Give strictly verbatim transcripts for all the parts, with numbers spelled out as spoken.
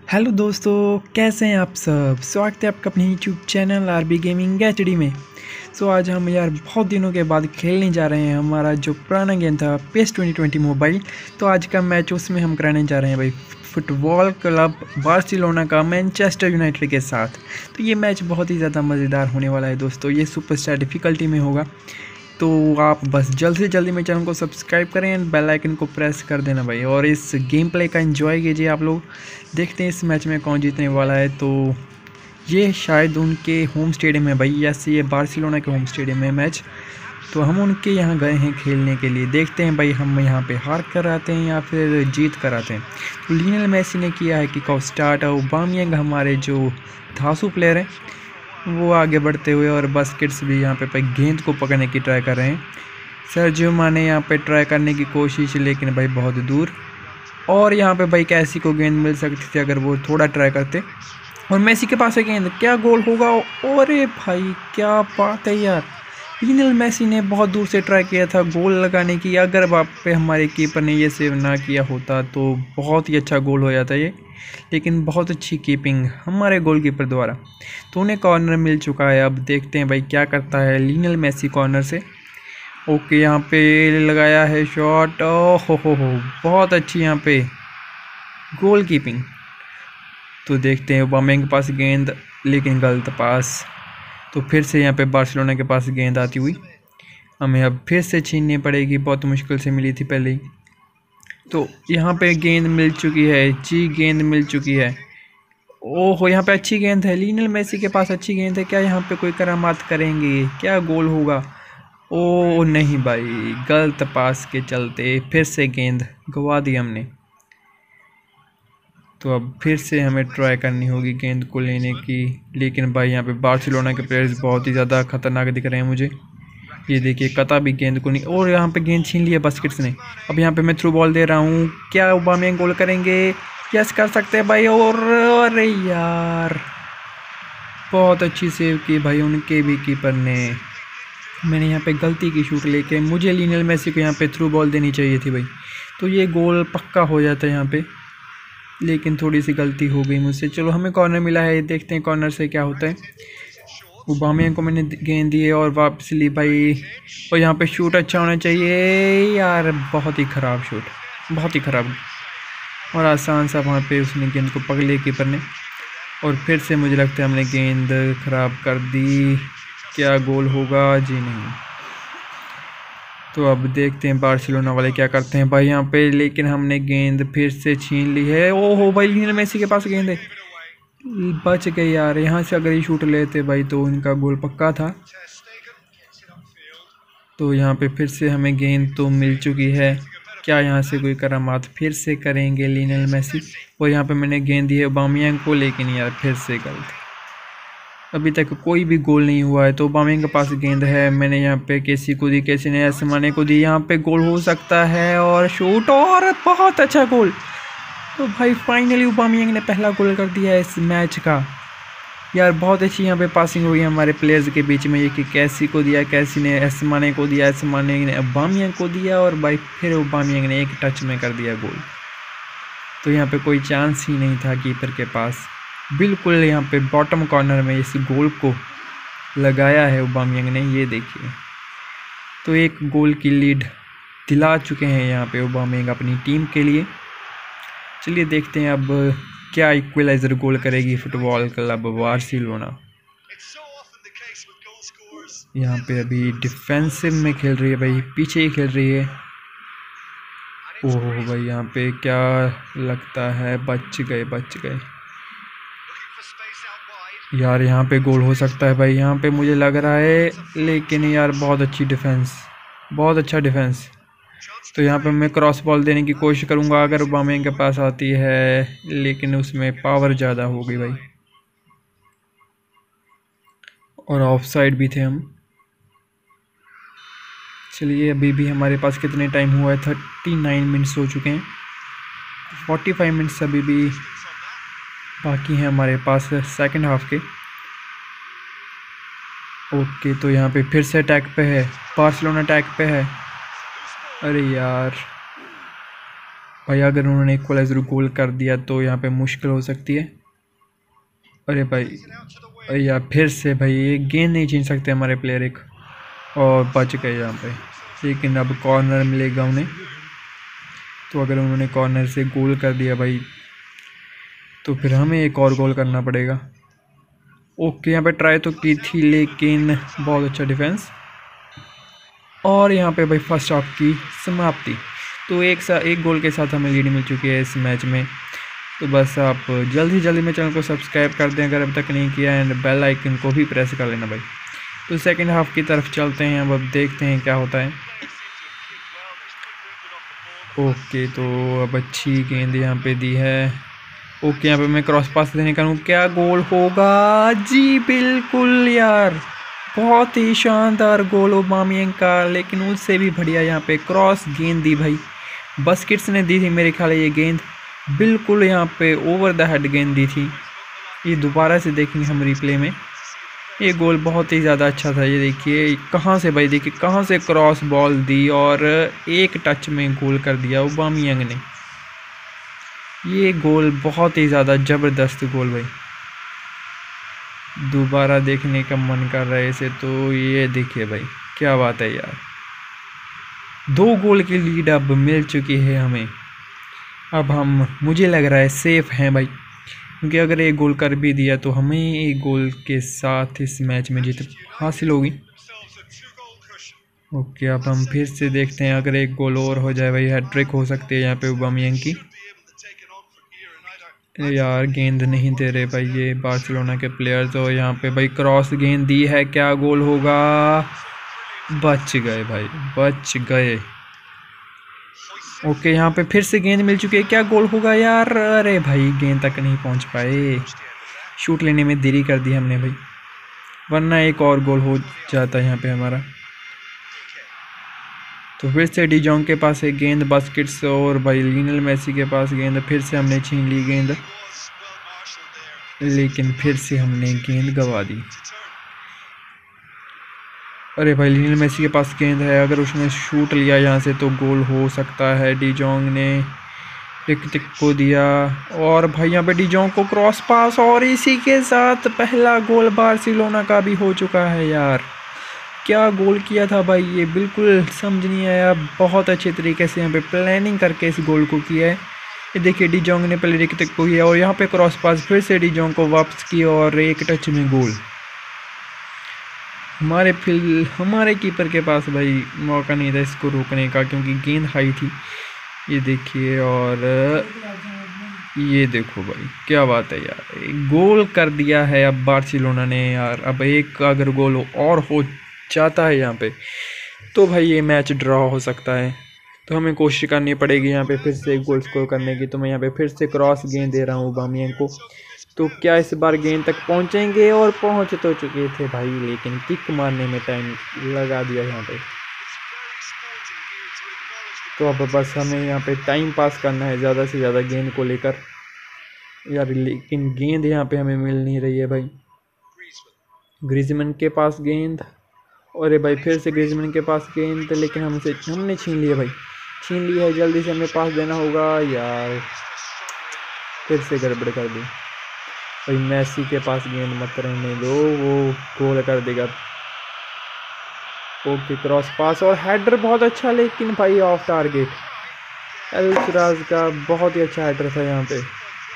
Hello दोस्तों, कैसे हैं आप सब। स्वागत है आपका अपने YouTube channel RB gaming HD में। सो आज हम यार बहुत दिनों के बाद खेलने जा रहे हैं हमारा जो पुराना गेम था पेस ट्वेंटी ट्वेंटी मोबाइल। तो आज का मैच उसमें हम कराने जा रहे हैं भाई फुटबॉल क्लब बार्सिलोना का मैनचेस्टर यूनाइटेड के साथ। तो ये मैच बहुत ही ज़्यादा मज़ेदार होने वाला है दोस्तों। ये सुपरस्टार डिफ़िकल्टी में होगा, तो आप बस जल्द से जल्दी मेरे चैनल को सब्सक्राइब करें एंड बेल आइकन को प्रेस कर देना भाई, और इस गेम प्ले का एंजॉय कीजिए आप लोग। देखते हैं इस मैच में कौन जीतने वाला है। तो ये शायद उनके होम स्टेडियम है भाई, यस ये बार्सिलोना के होम स्टेडियम है मैच। तो हम उनके यहाँ गए हैं खेलने के लिए। देखते हैं भाई हम यहाँ पे हार कर आते हैं या फिर जीत कर आते हैं। तो लियोनेल मेसी ने किया है किक ऑफ स्टार्ट, और ऑबामेयांग हमारे जो धांसू प्लेयर हैं वो आगे बढ़ते हुए, और बास्केट्स भी यहाँ पे गेंद को पकड़ने की ट्राई कर रहे हैं। सर्जियो माने यहाँ पे ट्राई करने की कोशिश, लेकिन भाई बहुत दूर। और यहाँ पे भाई कैसी को गेंद मिल सकती थी अगर वो थोड़ा ट्राई करते। और मेसी के पास है गेंद, क्या गोल होगा। अरे भाई क्या बात है यार, लियोनेल मेसी ने बहुत दूर से ट्राई किया था गोल लगाने की। अगर वहाँ पे हमारे कीपर ने ये सेव ना किया होता तो बहुत ही अच्छा गोल हो जाता ये, लेकिन बहुत अच्छी कीपिंग हमारे गोलकीपर द्वारा। तो उन्हें कॉर्नर मिल चुका है। अब देखते हैं भाई क्या करता है लियोनेल मेसी कॉर्नर से। ओके यहाँ पे लगाया है शॉट, ओ हो हो हो बहुत अच्छी यहाँ पे गोल कीपिंग। तो देखते हैं ऑबामेयांग के पास गेंद, लेकिन गलत पास। तो फिर से यहाँ पे बार्सिलोना के पास गेंद आती हुई हमें अब फिर से छीननी पड़ेगी, बहुत मुश्किल से मिली थी पहले ही। तो यहाँ पे गेंद मिल चुकी है जी, गेंद मिल चुकी है। ओहो यहाँ पे अच्छी गेंद है, लियोनेल मेसी के पास अच्छी गेंद है। क्या यहाँ पे कोई करामात करेंगे, क्या गोल होगा। ओ नहीं भाई, गलत पास के चलते फिर से गेंद गंवा दी हमने। तो अब फिर से हमें ट्राई करनी होगी गेंद को लेने की, लेकिन भाई यहाँ पे बार्सिलोना के प्लेयर्स बहुत ही ज़्यादा खतरनाक दिख रहे हैं मुझे। ये देखिए कता भी गेंद को नहीं, और यहाँ पे गेंद छीन लिया बास्केट्स ने। अब यहाँ पे मैं थ्रू बॉल दे रहा हूँ, क्या ऑबामेयांग गोल करेंगे। यस कर सकते हैं भाई। और अरे यार बहुत अच्छी सेव की भाई उनके भी कीपर ने। मैंने यहाँ पे गलती की शूट लेके, मुझे लियोनेल मेसी को यहाँ पे थ्रू बॉल देनी चाहिए थी भाई, तो ये गोल पक्का हो जाता है यहाँ पे, लेकिन थोड़ी सी गलती हो गई मुझसे। चलो हमें कॉर्नर मिला है, देखते हैं कॉर्नर से क्या होता है। ऑबामेयांग को मैंने गेंद दी है और वापस ली भाई, और यहाँ पे शूट अच्छा होना चाहिए यार। बहुत ही ख़राब शूट, बहुत ही ख़राब, और आसान सा वहाँ पे उसने गेंद को पकड़ लिया कीपर ने। और फिर से मुझे लगता है हमने गेंद ख़राब कर दी। क्या गोल होगा जी, नहीं। तो अब देखते हैं बार्सिलोना वाले क्या करते हैं भाई यहाँ पे, लेकिन हमने गेंद फिर से छीन ली है। ओहो भाई लियोनेल मेसी के पास गेंद है, बच गए यार। यहाँ से अगर ये शूट लेते भाई तो उनका गोल पक्का था। तो यहाँ पे फिर से हमें गेंद तो मिल चुकी है, क्या यहाँ से कोई करामात फिर से करेंगे लियोनेल मेसी। और यहाँ पे मैंने गेंद दी है ऑबामेयांग को, लेकिन यार फिर से गलत। अभी तक कोई भी गोल नहीं हुआ है। तो ऑबामेयांग के पास गेंद है, मैंने यहाँ पे केसी को दी, केसी ने असमाने को दी। यहाँ पे गोल हो सकता है, और शूट, और बहुत अच्छा गोल। तो भाई फाइनली ऑबामेयांग ने पहला गोल कर दिया है इस मैच का। यार बहुत अच्छी यहाँ पे पासिंग हुई है हमारे प्लेयर्स के बीच में। ये कि कैसी को दिया, कैसी ने असमाने को दिया, असमाने ने ऑबामेयांग को दिया, और भाई फिर ऑबामेयांग ने एक टच में कर दिया गोल। तो यहाँ पे कोई चांस ही नहीं था कीपर के पास। बिल्कुल यहाँ पे बॉटम कॉर्नर में इस गोल को लगाया है ऑबामेयांग ने, ये देखिए। तो एक गोल की लीड दिला चुके हैं यहाँ पे ऑबामेयांग अपनी टीम के लिए। चलिए देखते हैं अब क्या इक्वलाइजर गोल करेगी फुटबॉल क्लब बार्सिलोना। यहाँ पे अभी डिफेंसिव में खेल रही है भाई, पीछे ही खेल रही है। ओह भाई यहाँ पे क्या लगता है, बच गए बच गए यार। यहाँ पे गोल हो सकता है भाई, यहाँ पे मुझे लग रहा है, लेकिन यार बहुत अच्छी डिफेंस, बहुत अच्छा डिफेंस। तो यहाँ पे मैं क्रॉस बॉल देने की कोशिश करूँगा अगर ऑबामेयांग के पास आती है, लेकिन उसमें पावर ज़्यादा हो गई भाई, और ऑफ साइड भी थे हम। चलिए अभी भी हमारे पास कितने टाइम हुआ है, थर्टी नाइन मिनट्स हो चुके हैं। फोर्टी फाइव मिनट्स अभी भी बाकी हैं हमारे पास सेकंड हाफ के। ओके तो यहाँ पे फिर से अटैक पे है, बार्सिलोना अटैक पे है। अरे यार भाई अगर उन्होंने इक्वलाइजर गोल कर दिया तो यहाँ पे मुश्किल हो सकती है। अरे भाई यार फिर से भाई ये गेंद नहीं छीन सकते हमारे प्लेयर एक, और बच गए यहाँ पे। लेकिन अब कॉर्नर मिलेगा उन्हें, तो अगर उन्होंने कॉर्नर से गोल कर दिया भाई तो फिर हमें एक और गोल करना पड़ेगा। ओके यहाँ पे ट्राई तो की थी लेकिन बहुत अच्छा डिफेंस, और यहाँ पे भाई फर्स्ट हाफ की समाप्ति। तो एक सा एक गोल के साथ हमें लीड मिल चुकी है इस मैच में। तो बस आप जल्दी जल्दी में चैनल को सब्सक्राइब कर दें अगर अभी तक नहीं किया, एंड बेल आइकन को भी प्रेस कर लेना भाई। तो सेकंड हाफ की तरफ चलते हैं, अब अब देखते हैं क्या होता है। ओके तो अब अच्छी गेंद यहाँ पे दी है। ओके यहाँ पे मैं क्रॉस पास देने का हूँ, क्या गोल होगा? जी बिल्कुल यार, बहुत ही शानदार गोल ओबामियंग का। लेकिन उससे भी बढ़िया यहाँ पे क्रॉस गेंद दी भाई, बस्केट्स ने दी थी मेरे ख्याल ये गेंद, बिल्कुल यहाँ पे ओवर द हेड गेंद दी थी। ये दोबारा से देखेंगे हम रिप्ले में, ये गोल बहुत ही ज़्यादा अच्छा था। ये देखिए कहाँ से भाई, देखिए कहाँ से क्रॉस बॉल दी और एक टच में गोल कर दिया ओबामियंग ने। ये गोल बहुत ही ज़्यादा ज़बरदस्त गोल भाई, दोबारा देखने का मन कर रहा है इसे। तो ये देखिए भाई क्या बात है यार, दो गोल की लीड अब मिल चुकी है हमें। अब हम मुझे लग रहा है सेफ हैं भाई, क्योंकि अगर एक गोल कर भी दिया तो हमें एक गोल के साथ इस मैच में जीत हासिल होगी। ओके अब हम फिर से देखते हैं, अगर एक गोल और हो जाए भाई हैट्रिक हो सकती है यहाँ पे ओबामियंग की। यार गेंद नहीं दे रहे भाई ये बार्सिलोना के प्लेयर। तो यहाँ पे भाई क्रॉस गेंद दी है, क्या गोल होगा? बच गए भाई, बच गए। ओके यहाँ पे फिर से गेंद मिल चुकी है, क्या गोल होगा यार? अरे भाई गेंद तक नहीं पहुँच पाए, शूट लेने में देरी कर दी हमने भाई, वरना एक और गोल हो जाता है यहाँ पे हमारा। तो फिर से डी जोंग के पास है गेंद, बास्केट्स और भाई लियोनेल मेसी के पास गेंद। फिर से हमने छीन ली गेंद, लेकिन फिर से हमने गेंद गंवा दी। अरे भाई लियोनेल मेसी के पास गेंद है, अगर उसने शूट लिया यहाँ से तो गोल हो सकता है। डी जोंग ने टिक टिक को दिया, और भाई यहाँ पे डी जोंग को क्रॉस पास, और इसी के साथ पहला गोल बार्सिलोना का भी हो चुका है। यार क्या गोल किया था भाई, ये बिल्कुल समझ नहीं आया। बहुत अच्छे तरीके से यहाँ पे प्लानिंग करके इस गोल को किया है। ये देखिए डी जोंग ने पहले टिक टिक को किया, और यहाँ पे क्रॉस पास फिर से डी जोंग को वापस किया, और एक टच में गोल। हमारे फिल हमारे कीपर के पास भाई मौका नहीं था इसको रोकने का, क्योंकि गेंद हाई थी। ये देखिए, और ये देखो भाई क्या बात है यार, गोल कर दिया है अब बार्सिलोना ने यार। अब एक अगर गोल और हो जाता है यहाँ पे तो भाई ये मैच ड्रॉ हो सकता है। तो हमें कोशिश करनी पड़ेगी यहाँ पे फिर से एक गोल स्कोर करने की। तो मैं यहाँ पे फिर से क्रॉस गेंद दे रहा हूँ ओबामियंग को। तो क्या इस बार गेंद तक पहुँचेंगे? और पहुँच तो चुके थे भाई, लेकिन किक मारने में टाइम लगा दिया यहाँ पे। तो अब बस हमें यहाँ पे टाइम पास करना है ज़्यादा से ज़्यादा गेंद को लेकर यार, लेकिन गेंद यहाँ पे हमें मिल नहीं रही है भाई। ग्रिजमैन के पास गेंद, अरे भाई फिर से ग्रिजमैन के पास गेंद, लेकिन हमसे हमने छीन लिया भाई, छीन लिया है। जल्दी से हमें पास देना होगा यार, फिर से गड़बड़ कर दी भाई। मेसी के पास गेंद मत रहने दो, वो गोल कर देगा। ओके क्रॉस पास और हेडर बहुत अच्छा, लेकिन भाई ऑफ टारगेट। एल सिराज का बहुत ही अच्छा हेडर था यहाँ पे,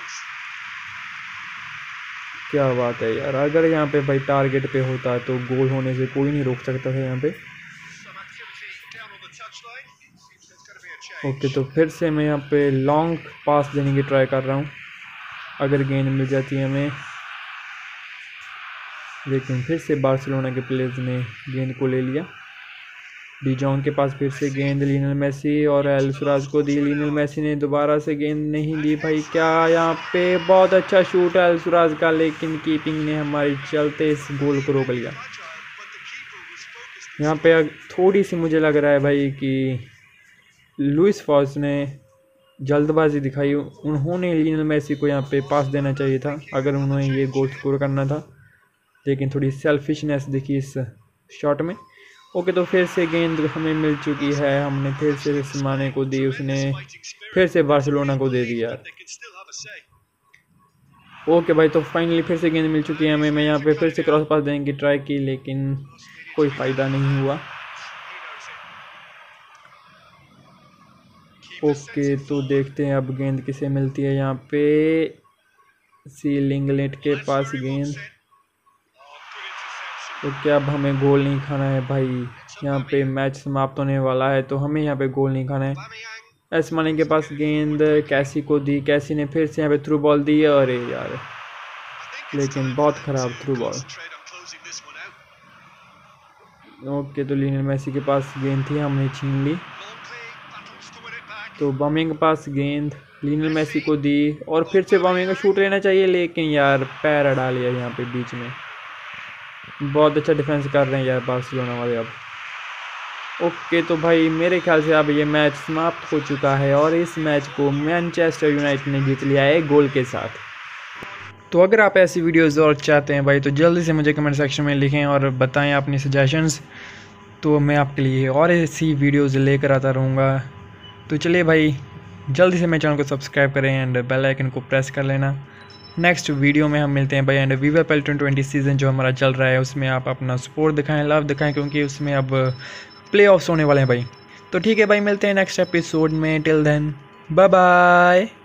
क्या बात है यार। अगर यहाँ पे भाई टारगेट पे होता तो गोल होने से कोई नहीं रोक सकता था यहाँ पे। ओके तो फिर से मैं यहाँ पे लॉन्ग पास देने की ट्राई कर रहा हूँ, अगर गेंद मिल जाती है हमें। लेकिन फिर से बार्सिलोना के प्लेयर्स ने गेंद को ले लिया। डी जोंग के पास फिर से गेंद, लियोनेल मेसी और एल सिराज को दी। लियोनेल मेसी ने दोबारा से गेंद नहीं दी भाई। क्या यहाँ पे बहुत अच्छा शूट है एल सिराज का, लेकिन कीपिंग ने हमारी चलते इस गोल को रोक लिया। यहाँ पे थोड़ी सी मुझे लग रहा है भाई कि लुइस फॉस ने जल्दबाजी दिखाई। उन्होंने लियोनेल मेसी को यहाँ पे पास देना चाहिए था अगर उन्होंने ये गोल स्कोर करना था, लेकिन थोड़ी सेल्फिशनेस दिखी इस शॉट में। ओके, तो फिर से गेंद हमें मिल चुकी है, हमने फिर से सिमाने को दी, उसने फिर से बार्सिलोना को दे दिया। ओके भाई, तो फाइनली फिर से गेंद मिल चुकी है हमें। मैं यहाँ पे फिर से क्रॉस पास देने की ट्राई की, लेकिन कोई फ़ायदा नहीं हुआ। ओके, तो देखते हैं अब गेंद किसे मिलती है। यहाँ पे सी लिंगलेट के पास गेंद। तो क्या अब हमें गोल नहीं खाना है भाई, यहाँ पे मैच समाप्त होने वाला है, तो हमें यहाँ पे गोल नहीं खाना है। एसमानी के पास गेंद कैसी को दी, कैसी ने फिर से यहाँ पे थ्रू बॉल दी, अरे यार, लेकिन बहुत ख़राब थ्रू बॉल। ओके, तो लियोनेल मेसी के पास गेंद थी, हमने छीन ली। तो बॉमिंग के पास गेंद लियोनेल मेसी को दी, और फिर से बॉमिंग का शूट लेना चाहिए, लेकिन यार पैर अड़ा लिया यहाँ पे बीच में। बहुत अच्छा डिफेंस कर रहे हैं यार बार्सिलोना वाले अब। ओके, तो भाई मेरे ख्याल से अब ये मैच समाप्त हो चुका है, और इस मैच को मैनचेस्टर यूनाइटेड ने जीत लिया है गोल के साथ। तो अगर आप ऐसी वीडियोज़ और चाहते हैं भाई, तो जल्दी से मुझे कमेंट सेक्शन में लिखें और बताएं अपनी सजेशंस, तो मैं आपके लिए और ऐसी वीडियोज़ लेकर आता रहूँगा। तो चलिए भाई, जल्दी से मेरे चैनल को सब्सक्राइब करें एंड बेल आइकन को प्रेस कर लेना। नेक्स्ट वीडियो में हम मिलते हैं भाई। And viva PES twenty twenty season जो हमारा चल रहा है, उसमें आप अपना सपोर्ट दिखाएं, लव दिखाएं, क्योंकि उसमें अब प्ले ऑफ्स होने वाले हैं भाई। तो ठीक है भाई, मिलते हैं नेक्स्ट एपिसोड में। Till then bye bye.